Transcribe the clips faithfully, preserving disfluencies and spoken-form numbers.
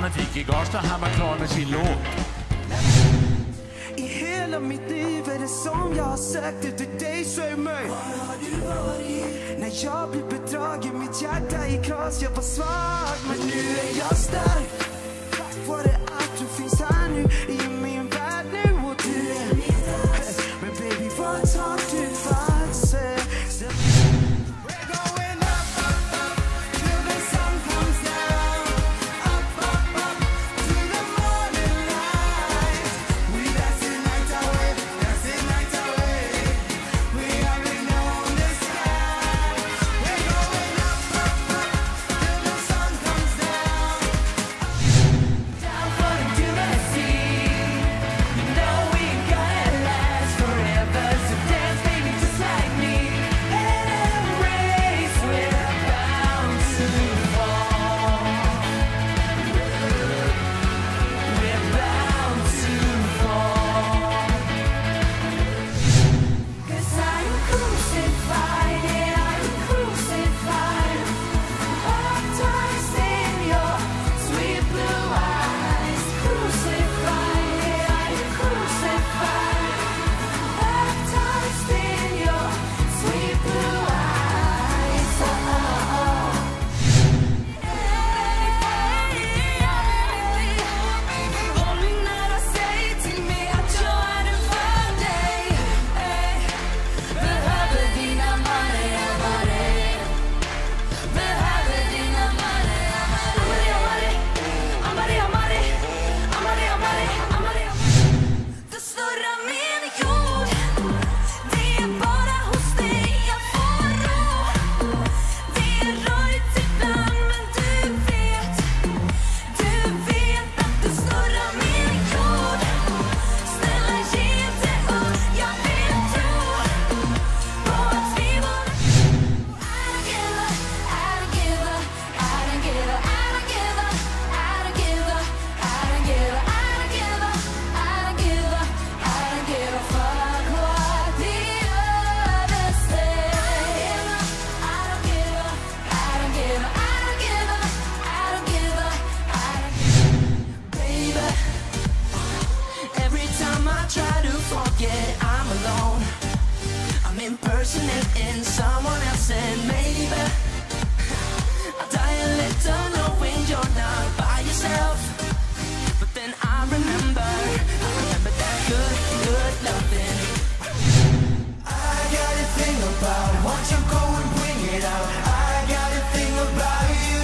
att gick i gas då han var klar med sin låt. I hela mitt liv är det som jag har sökt efter dig, säg mig. Var har du varit? När jag blir bedragen, mitt hjärta i kras, jag var svag. Men nu är jag stark. Tack vare att du finns här nu i min värld nu. Och du är mitt allt. Men baby, vad tar du fast? In someone else, and maybe I die a little knowing you're not by yourself. But then I remember, I remember that good, good loving. I got a thing about it. Won't you go and bring it out? I got a thing about you.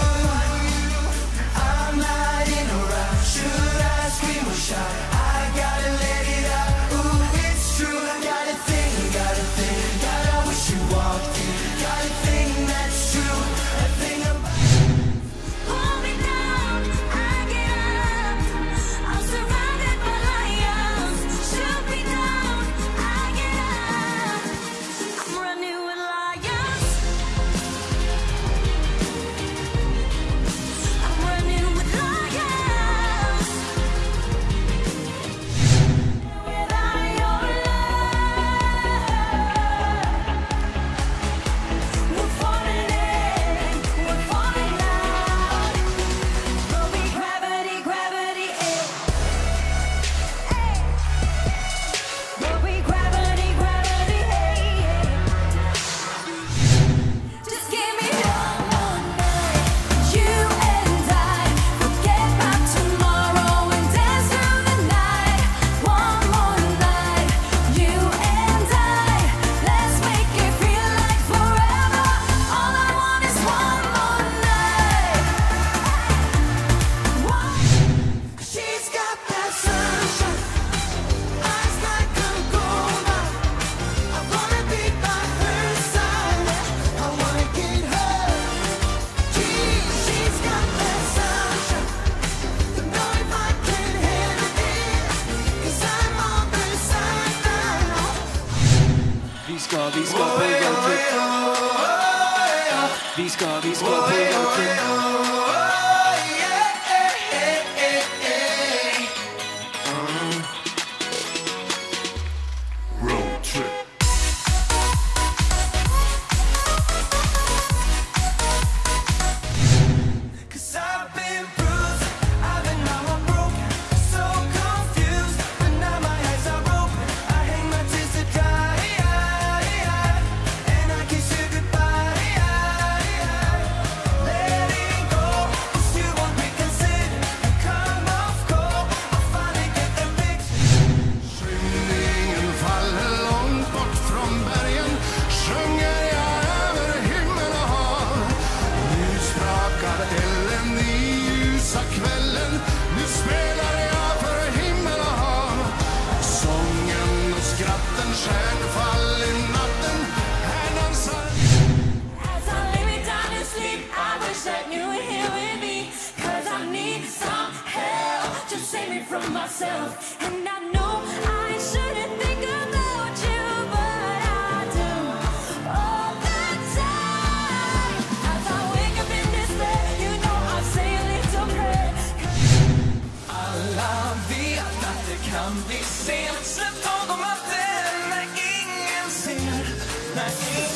I'm not in a rush. Should I scream or shout? I gotta let it out. Ooh, it's true. I got a thing, got a thing. You walked in, got a thing that's true, a thing about. Pull me down, I get up. I'm surrounded by lions. Shoot me down, I get up. I'm running with lions. I'm running with lions. Without your ska, vi ska på roadtrip. Vi ska, vi ska på roadtrip. Cause I've been bruised, I've been myself. And I know I shouldn't think about you, but I do all the time. As I wake up in this bed, you know I say a little prayer. Alla vet att det kan bli sent. Släpp tag om att det är när ingen ser, när ingen